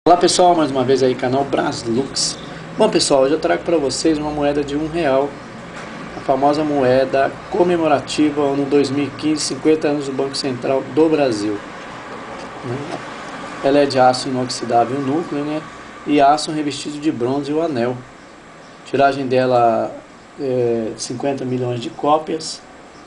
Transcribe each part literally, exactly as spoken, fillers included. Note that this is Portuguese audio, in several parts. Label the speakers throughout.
Speaker 1: Olá pessoal, mais uma vez aí, canal Braslux. Bom pessoal, hoje eu trago para vocês uma moeda de um real, a famosa moeda comemorativa ano dois mil e quinze, cinquenta anos do Banco Central do Brasil. Ela é de aço inoxidável núcleo, né? E aço revestido de bronze e o anel. A tiragem dela é cinquenta milhões de cópias,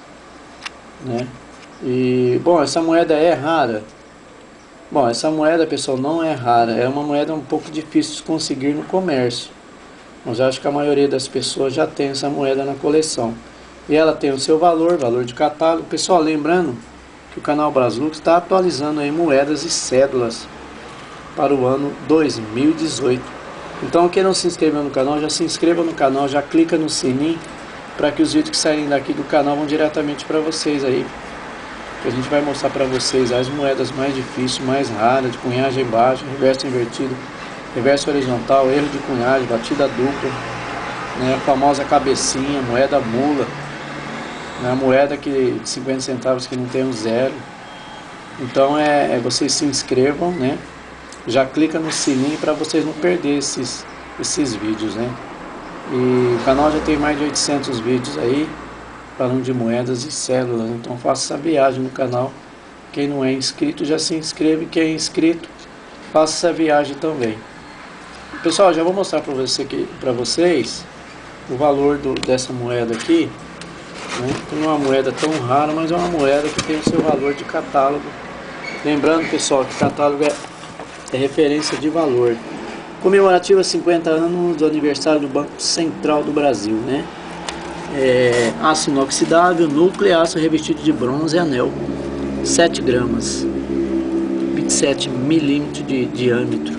Speaker 1: né? E bom, essa moeda é rara. Bom, essa moeda, pessoal, não é rara, é uma moeda um pouco difícil de conseguir no comércio. Mas eu acho que a maioria das pessoas já tem essa moeda na coleção. E ela tem o seu valor, valor de catálogo. Pessoal, lembrando que o canal Braslux está atualizando aí moedas e cédulas para o ano dois mil e dezoito. Então, quem não se inscreveu no canal, já se inscreva no canal, já clica no sininho para que os vídeos que saírem daqui do canal vão diretamente para vocês aí. Que a gente vai mostrar para vocês as moedas mais difíceis, mais raras, de cunhagem baixa, reverso invertido, reverso horizontal, erro de cunhagem, batida dupla, né, a famosa cabecinha, moeda mula, né, a moeda que, de cinquenta centavos que não tem um zero. Então é, é vocês se inscrevam, né, já clica no sininho para vocês não perderem esses, esses vídeos, né. E o canal já tem mais de oitocentos vídeos aí, falando de moedas e células, então faça essa viagem no canal. Quem não é inscrito já se inscreve, quem é inscrito faça essa viagem também. Pessoal, já vou mostrar para você aqui, para vocês o valor do, dessa moeda aqui, né? Não é uma moeda tão rara, mas é uma moeda que tem o seu valor de catálogo. Lembrando, pessoal, que catálogo é, é referência de valor. Comemorativa cinquenta anos do aniversário do Banco Central do Brasil, né? É, aço inoxidável, núcleo e aço revestido de bronze e anel, sete gramas, vinte e sete milímetros de diâmetro.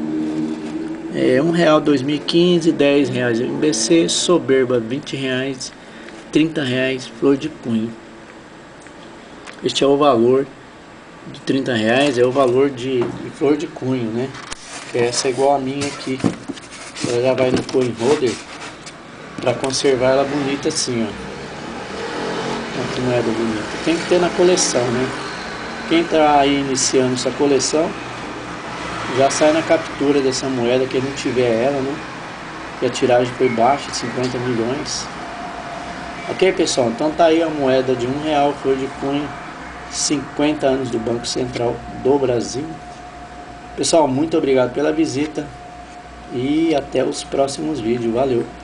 Speaker 1: É, um real dois mil e quinze, dez reais M B C, soberba vinte reais, trinta reais, flor de punho. Este é o valor de trinta reais, é o valor de, de flor de cunho, né? Essa é igual a minha aqui, ela já vai no coin holder para conservar ela bonita assim, ó. Olha que moeda bonita. Tem que ter na coleção, né? Quem tá aí iniciando essa coleção já sai na captura dessa moeda. Quem não tiver ela, né? Que a tiragem foi baixa, cinquenta milhões. Ok, pessoal? Então tá aí a moeda de um real, flor de cunho, cinquenta anos do Banco Central do Brasil. Pessoal, muito obrigado pela visita e até os próximos vídeos. Valeu!